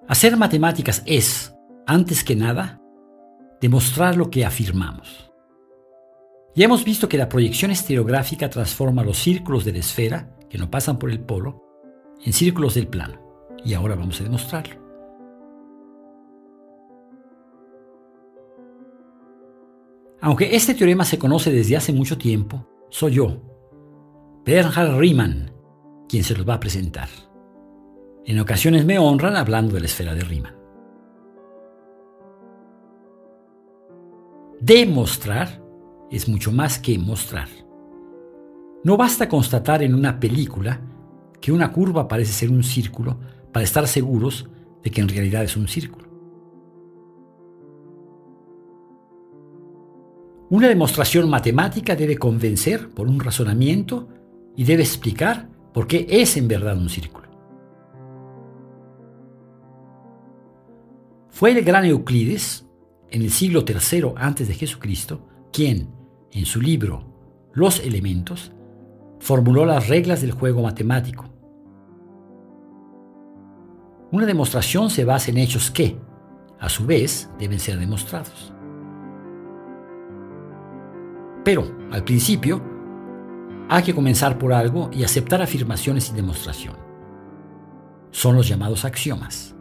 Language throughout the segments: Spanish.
Hacer matemáticas es, antes que nada, demostrar lo que afirmamos. Ya hemos visto que la proyección estereográfica transforma los círculos de la esfera, que no pasan por el polo, en círculos del plano. Y ahora vamos a demostrarlo. Aunque este teorema se conoce desde hace mucho tiempo, soy yo, Bernhard Riemann, quien se los va a presentar. En ocasiones me honran hablando de la esfera de Riemann. Demostrar es mucho más que mostrar. No basta constatar en una película que una curva parece ser un círculo para estar seguros de que en realidad es un círculo. Una demostración matemática debe convencer por un razonamiento y debe explicar por qué es en verdad un círculo. Fue el gran Euclides, en el siglo III a.C., quien, en su libro Los Elementos, formuló las reglas del juego matemático. Una demostración se basa en hechos que, a su vez, deben ser demostrados. Pero, al principio, hay que comenzar por algo y aceptar afirmaciones sin demostración. Son los llamados axiomas.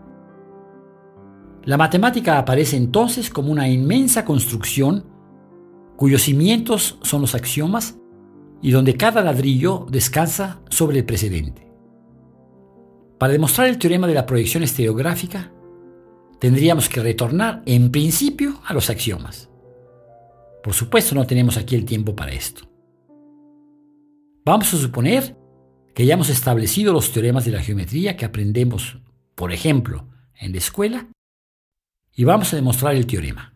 La matemática aparece entonces como una inmensa construcción cuyos cimientos son los axiomas y donde cada ladrillo descansa sobre el precedente. Para demostrar el teorema de la proyección estereográfica, tendríamos que retornar en principio a los axiomas. Por supuesto, no tenemos aquí el tiempo para esto. Vamos a suponer que ya hemos establecido los teoremas de la geometría que aprendemos, por ejemplo, en la escuela, y vamos a demostrar el teorema.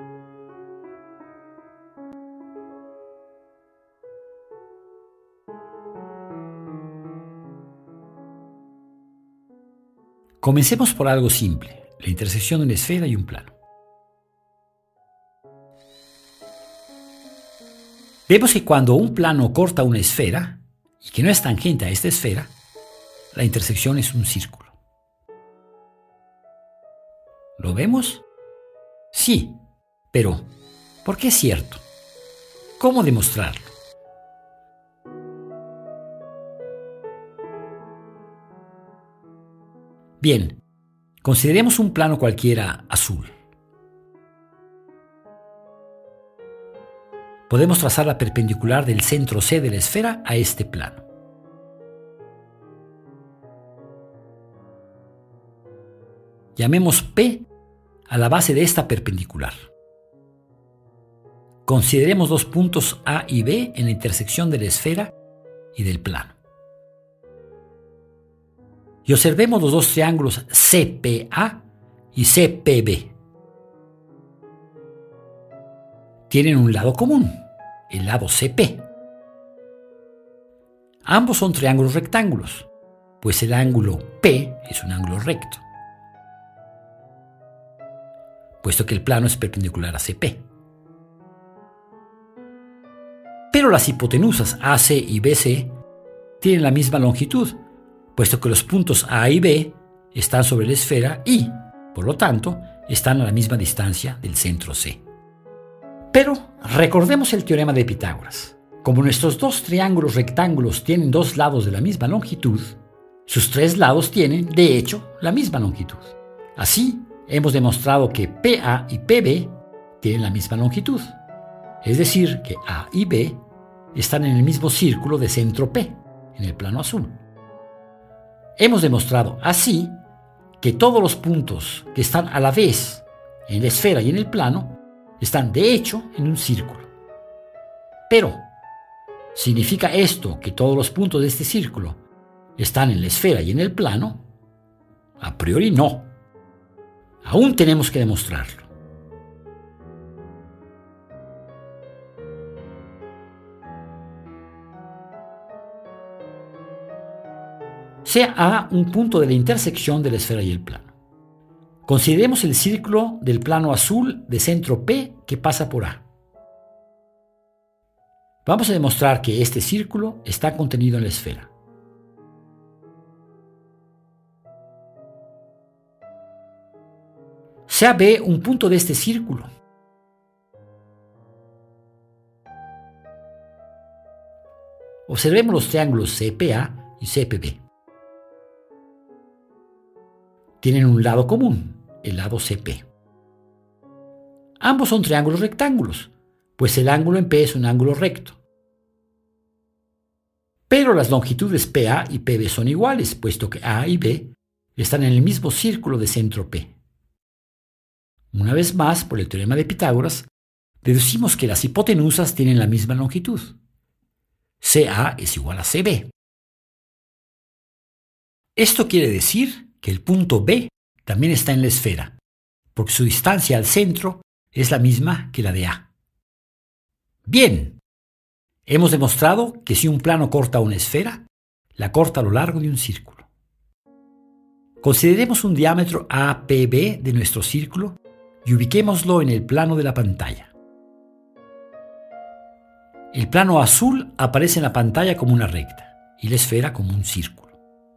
Comencemos por algo simple, la intersección de una esfera y un plano. Vemos que cuando un plano corta una esfera, y que no es tangente a esta esfera, la intersección es un círculo. ¿Lo vemos? Sí, pero ¿por qué es cierto? ¿Cómo demostrarlo? Bien, consideremos un plano cualquiera azul. Podemos trazar la perpendicular del centro C de la esfera a este plano. Llamemos P a la base de esta perpendicular. Consideremos dos puntos A y B en la intersección de la esfera y del plano. Y observemos los dos triángulos CPA y CPB. Tienen un lado común, el lado CP. Ambos son triángulos rectángulos, pues el ángulo P es un ángulo recto, puesto que el plano es perpendicular a CP. Pero las hipotenusas AC y BC tienen la misma longitud, puesto que los puntos A y B están sobre la esfera y, por lo tanto, están a la misma distancia del centro C. Pero recordemos el teorema de Pitágoras. Como nuestros dos triángulos rectángulos tienen dos lados de la misma longitud, sus tres lados tienen, de hecho, la misma longitud. Así, hemos demostrado que PA y PB tienen la misma longitud. Es decir, que A y B están en el mismo círculo de centro P, en el plano azul. Hemos demostrado así que todos los puntos que están a la vez en la esfera y en el plano están de hecho en un círculo. Pero, ¿significa esto que todos los puntos de este círculo están en la esfera y en el plano? A priori no. Aún tenemos que demostrarlo. Sea A un punto de la intersección de la esfera y el plano. Consideremos el círculo del plano azul de centro P que pasa por A. Vamos a demostrar que este círculo está contenido en la esfera. sea B un punto de este círculo. Observemos los triángulos CPA y CPB. Tienen un lado común, el lado CP. Ambos son triángulos rectángulos, pues el ángulo en P es un ángulo recto. Pero las longitudes PA y PB son iguales, puesto que A y B están en el mismo círculo de centro P. Una vez más, por el teorema de Pitágoras, deducimos que las hipotenusas tienen la misma longitud. CA es igual a CB. Esto quiere decir que el punto B también está en la esfera, porque su distancia al centro es la misma que la de A. Bien, hemos demostrado que si un plano corta una esfera, la corta a lo largo de un círculo. Consideremos un diámetro APB de nuestro círculo y ubiquémoslo en el plano de la pantalla. El plano azul aparece en la pantalla como una recta y la esfera como un círculo.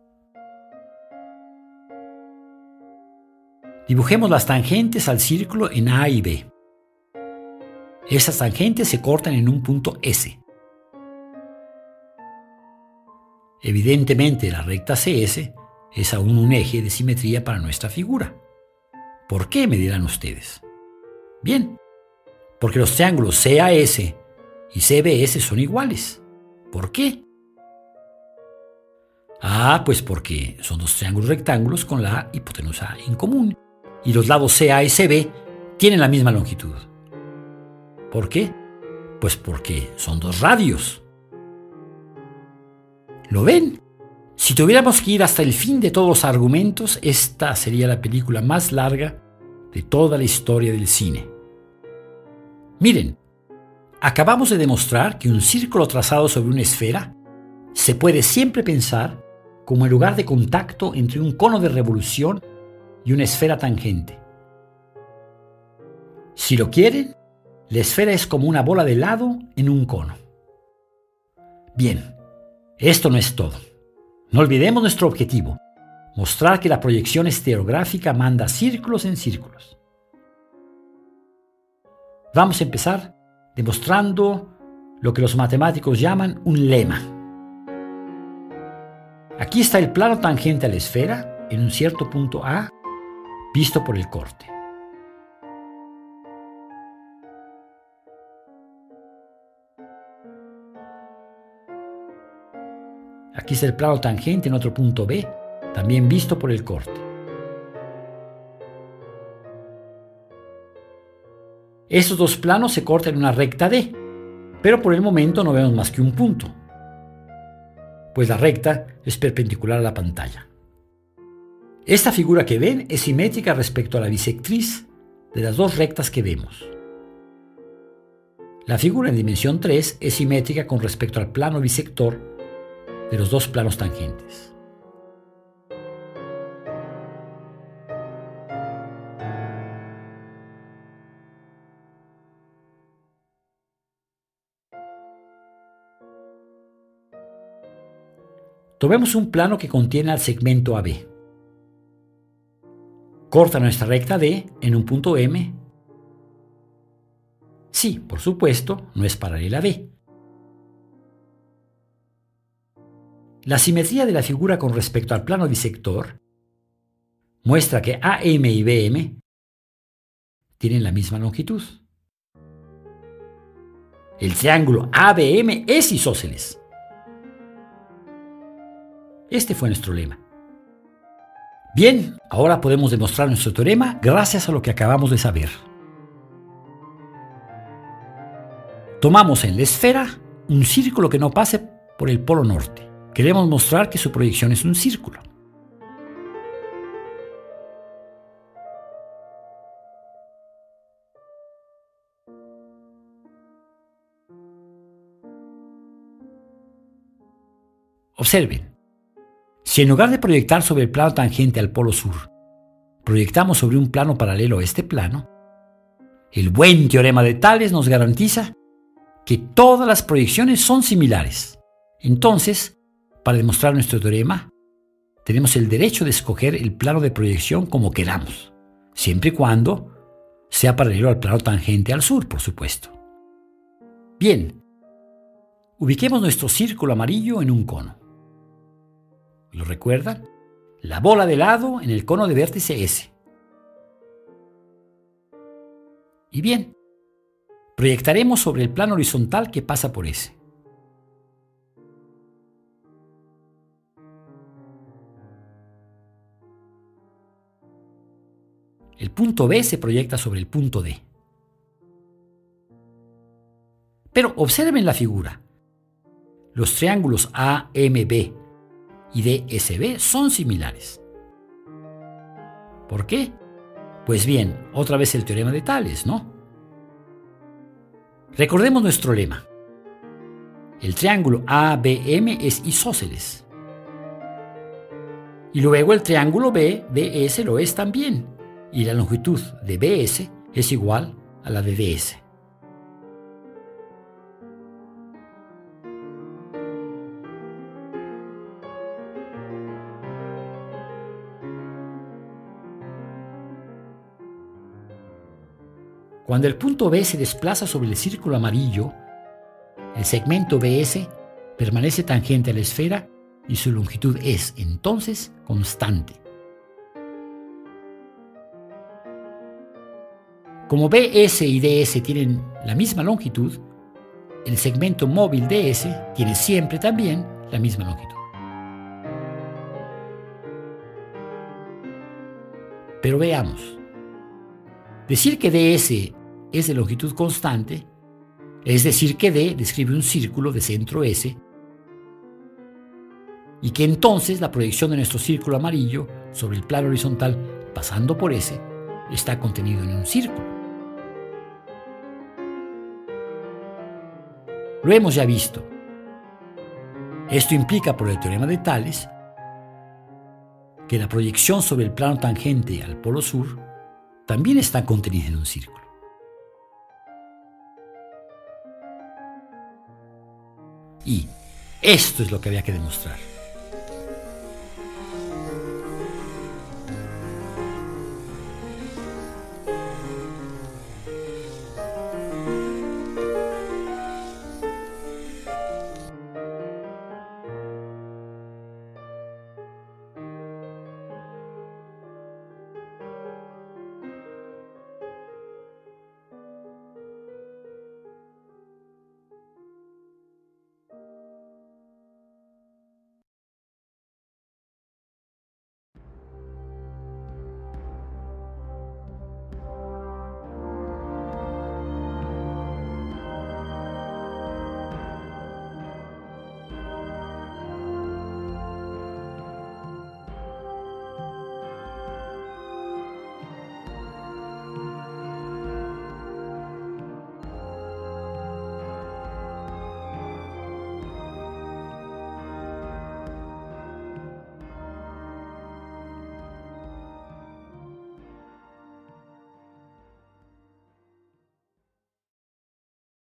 Dibujemos las tangentes al círculo en A y B. Estas tangentes se cortan en un punto S. Evidentemente, la recta CS es aún un eje de simetría para nuestra figura. ¿Por qué?, me dirán ustedes. Bien, porque los triángulos CAS y CBS son iguales. ¿Por qué? Pues porque son dos triángulos rectángulos con la hipotenusa en común y los lados CA y CB tienen la misma longitud. ¿Por qué? Pues porque son dos radios. ¿Lo ven? Si tuviéramos que ir hasta el fin de todos los argumentos, esta sería la película más larga de toda la historia del cine. Miren, acabamos de demostrar que un círculo trazado sobre una esfera se puede siempre pensar como el lugar de contacto entre un cono de revolución y una esfera tangente. Si lo quieren, la esfera es como una bola de helado en un cono. Bien, esto no es todo. No olvidemos nuestro objetivo: mostrar que la proyección estereográfica manda círculos en círculos. Vamos a empezar demostrando lo que los matemáticos llaman un lema. Aquí está el plano tangente a la esfera en un cierto punto A, visto por el corte. Aquí está el plano tangente en otro punto B, también visto por el corte. Estos dos planos se cortan en una recta D, pero por el momento no vemos más que un punto, pues la recta es perpendicular a la pantalla. Esta figura que ven es simétrica respecto a la bisectriz de las dos rectas que vemos. La figura en dimensión 3 es simétrica con respecto al plano bisector de los dos planos tangentes. Tomemos un plano que contiene al segmento AB. Corta nuestra recta D en un punto M. Sí, por supuesto, no es paralela a B. La simetría de la figura con respecto al plano bisector muestra que AM y BM tienen la misma longitud. El triángulo ABM es isósceles. Este fue nuestro lema. Bien, ahora podemos demostrar nuestro teorema gracias a lo que acabamos de saber. Tomamos en la esfera un círculo que no pase por el polo norte. Queremos mostrar que su proyección es un círculo. Observen. Si en lugar de proyectar sobre el plano tangente al polo sur, proyectamos sobre un plano paralelo a este plano, el buen teorema de Tales nos garantiza que todas las proyecciones son similares. Entonces, para demostrar nuestro teorema, tenemos el derecho de escoger el plano de proyección como queramos, siempre y cuando sea paralelo al plano tangente al sur, por supuesto. Bien, ubiquemos nuestro círculo amarillo en un cono. ¿Lo recuerdan? La bola de lado en el cono de vértice S. Y bien, proyectaremos sobre el plano horizontal que pasa por S. El punto B se proyecta sobre el punto D. Pero observen la figura. Los triángulos AMB y DSB son similares. ¿Por qué? Pues bien, otra vez el teorema de Tales, ¿no? Recordemos nuestro lema. El triángulo ABM es isósceles. Y luego el triángulo BDS lo es también. Y la longitud de BS es igual a la de DS. Cuando el punto B se desplaza sobre el círculo amarillo, el segmento BS permanece tangente a la esfera y su longitud es, entonces, constante. Como BS y DS tienen la misma longitud, el segmento móvil DS tiene siempre también la misma longitud. Pero veamos. Decir que DS es de longitud constante, es decir que D describe un círculo de centro S y que entonces la proyección de nuestro círculo amarillo sobre el plano horizontal pasando por S está contenido en un círculo. Lo hemos ya visto. Esto implica por el teorema de Tales que la proyección sobre el plano tangente al polo sur también está contenida en un círculo. Y esto es lo que había que demostrar.